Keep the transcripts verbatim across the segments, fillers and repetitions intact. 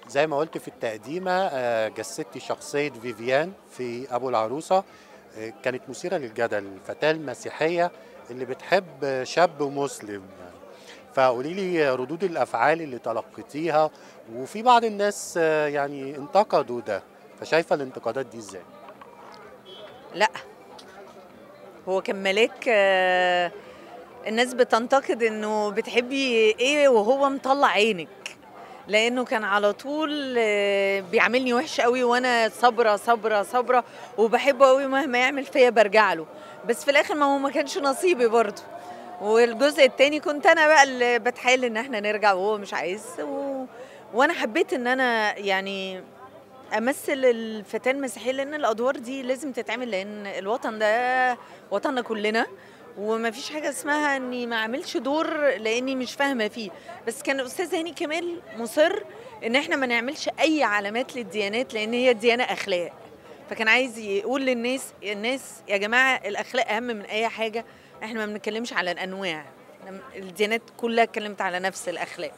زي ما قلت في التقديمة آه، جسدتي شخصية فيفيان في أبو العروسة. آه، كانت مثيرة للجدل، الفتاة المسيحية اللي بتحب شاب مسلم يعني. فقولي لي ردود الأفعال اللي تلقيتيها، وفي بعض الناس آه، يعني انتقدوا ده، فشايفة الانتقادات دي ازاي؟ لأ، هو كان ملاك. آه، الناس بتنتقد إنه بتحبي إيه وهو مطلّع عينِك، لإنه كان على طول آه، بيعاملني وِحِش أوي وأنا صابرة، صابرة، صابرة وباحبه أوي مهما يعمل فيّا بارجع له، بس في الآخر ما هو ما كانش نصيبي برضه. والجزء التاني كنت أنا بقى اللي باتحايل إن إحنا نرجع وهو مش عايز و وأنا حبيت إن أنا يعني أمثّل الفتاة المسيحية، لإن الأدوار دي لازم تتعمل، لإن الوطن ده وطننا كلّنا، وما فيش حاجة اسمها إني ما أعملش دور لإني مش فاهمة فيه. بس كان الأستاذ هاني كمال مُصِر إن إحنا ما نعملش أي علامات للديانات، لإن هي الديانة أخلاق، فكان عايز يقول للناس الناس يا جماعة الأخلاق أهم من أي حاجة، إحنا ما بنتكلّمش على الأنواع، إحنا الديانات كلّها اتكلّمت على نفس الأخلاق.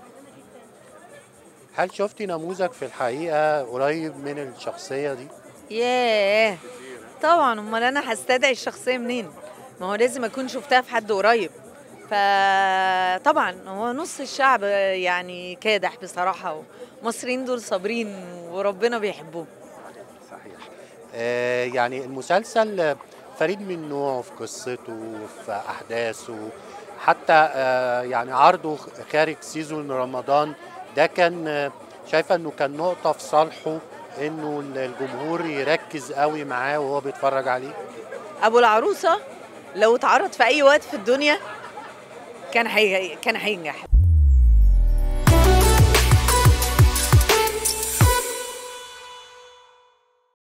هل شفتي نموذج في الحقيقة قريب من الشخصية دي؟ ياه! طبعًا، أُمّال أنا هاستدعي الشخصية منين؟ ما هو لازم أكون شُفتها في حد قريب، فطبعًا هو نُص الشعب يعني كادح بصراحة، والمصريين دول صابرين وربنا بيحبهم. صحيح. آه، يعني المسلسل فريد من نوعه في قصته، في أحداثه، حتى آه، يعني عرضه خارج سيزون رمضان ده كان آه، شايفة إنه كان نقطة في صالحه، إنه الجمهور يركز قوي معاه وهو بيتفرج عليه. أبو العروسة لو اتعرض في أي وقت في الدنيا كان هي كان هينجح.